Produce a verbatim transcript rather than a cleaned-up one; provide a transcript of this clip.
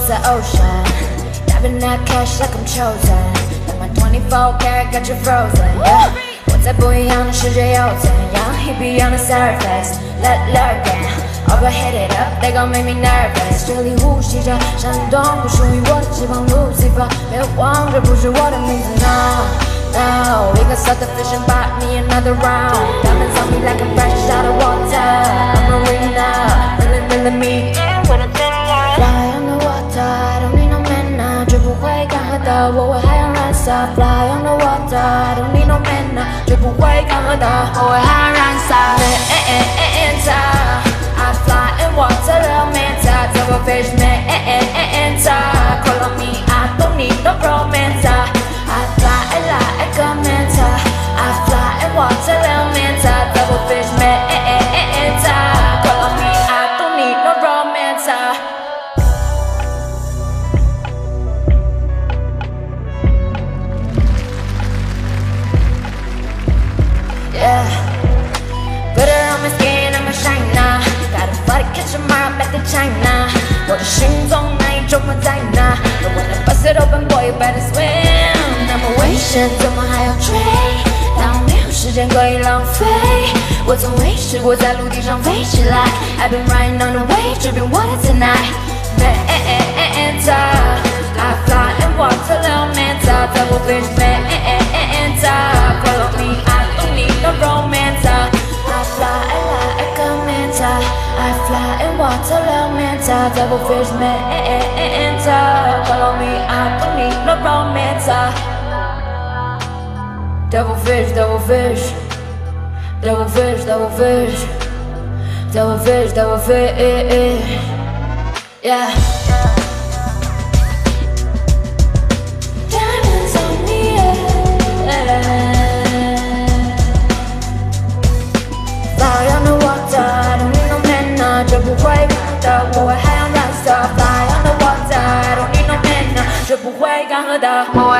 在 ocean Diving that cash like I'm chosen Got my twenty-four karat got you frozen yeah 我在不一样的世界又怎样 He beyond the surface Let lurking Overheat it up They gon' make me nervous 这里呼吸着闪动不属于我的翅膀 Lucifer 别忘这不是我的名字 No No We can start the fish and bite me another round Diamonds on me like I'm fresh out of water I'm a winner Really really me Fly on the water I don't need no man 绝不会干涸的我为海洋燃烧 Fly on the water I don't need no man 绝不会干涸的我为海洋燃烧 Manta I fly in water little manta Double fish manta Call on me I don't need no romance I fly like a manta I fly in water little manta Double fish manta Call on me I don't need no romance Yeah Put it on my skin, I'm a shine now Got a body catch a mile back to China 我的心中那一种我在哪 But when I bust it open, boy, you better swim 那么危险，怎么还要追？当没有时间可以浪费我从未试过在陆地上飞起来 I've been riding on the wave, dripping water tonight Manta I fly in water, little manta Double fish, manta Call on me, I don't need no romance I fly like a manta I fly in water, little manta Double fish, manta Call on me, I don't need no romance Double fish, double fish Double fish, double fish Double fish, double fish Yeah Diamonds on me, yeah Fly on the water, I don't need no man 绝不会干的我为海洋燃烧 Fly on the water, I don't need no man 绝不会干涸的我为